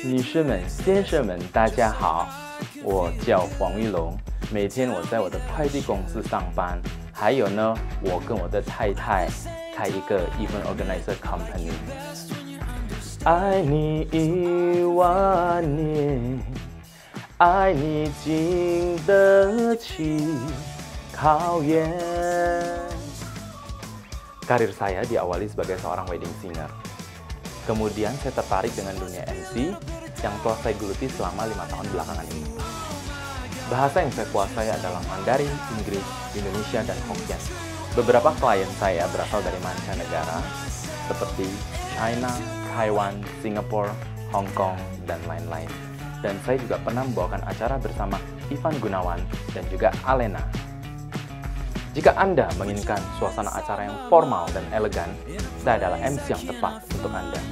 女士们、先生们，大家好，我叫黄玉龙，每天我在我的快递公司上班，还有呢，我跟我的太太开一个 event organizer company。爱你1万年，爱你经得起考验。Karir saya diawali sebagai seorang wedding singer. Kemudian saya tertarik dengan dunia MC yang telah saya geluti selama 5 tahun belakangan ini. Bahasa yang saya kuasai adalah Mandarin, Inggris, Indonesia, dan Hokkien. Beberapa klien saya berasal dari mancanegara seperti China, Taiwan, Singapura, Hong Kong, dan lain-lain. Dan saya juga pernah membawakan acara bersama Ivan Gunawan dan juga Alena. Jika Anda menginginkan suasana acara yang formal dan elegan, saya adalah MC yang tepat untuk Anda.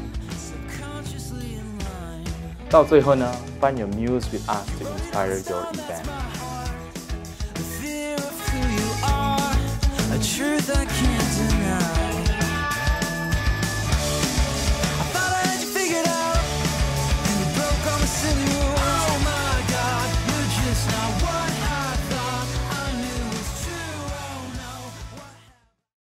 到最后呢 find your muse with us to inspire your event.